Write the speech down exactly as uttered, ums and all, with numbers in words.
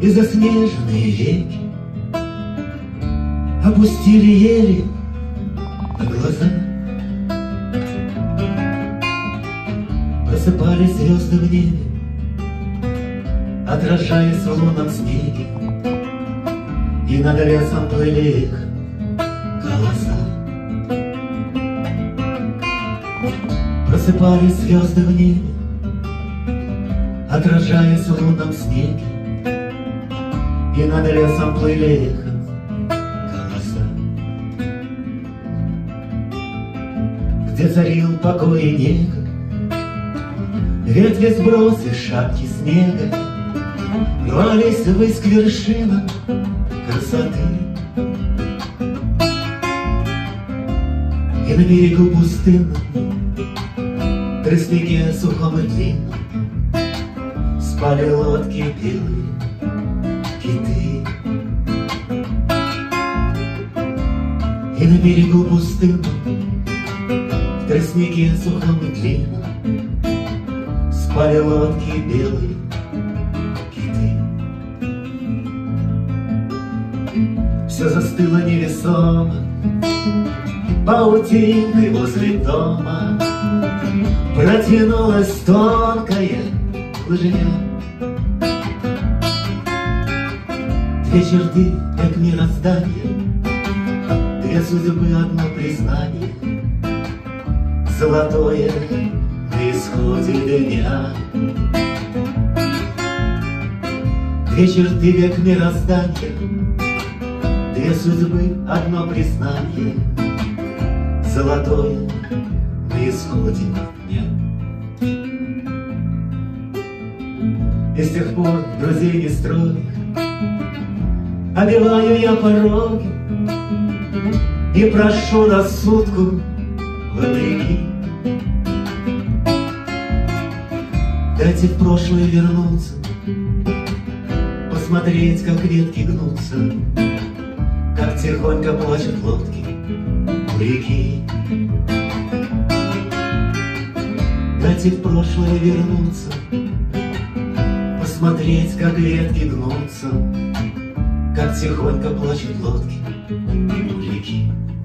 и заснеженные веки опустили еле глаза. Просыпались звезды в небе, отражаясь в лунном снеге, и над лесом плыли их голоса. Просыпались звезды в небе, отражаясь в лунном снеге, и над лесом плыли их голоса. Где царил покой и нега, ветви сбросы, шапки снега, рвались ввысь к вершинам красоты. И на берегу пустынном, тростнике сухом и длинном, спали лодки белые, киты. И на берегу пустынном, в тростнике сухом и длинном, спали лодки белые, киты. Все застыло невесомо, паутинкой возле дома протянулась тонкая лыжня. Две черты, как мироздание, две судьбы, одно признание, золотое на исходе дня. Две черты, век мироздания, две судьбы, одно признание, золотое на исходе дня. И с тех пор друзей не строю, обиваю я пороги и прошу рассудку вопреки. Дайте в прошлое вернуться, посмотреть, как ветки гнутся, как тихонько плачут лодки у реки. Дайте в прошлое вернуться, посмотреть, как ветки гнутся, как тихонько плачут лодки у реки.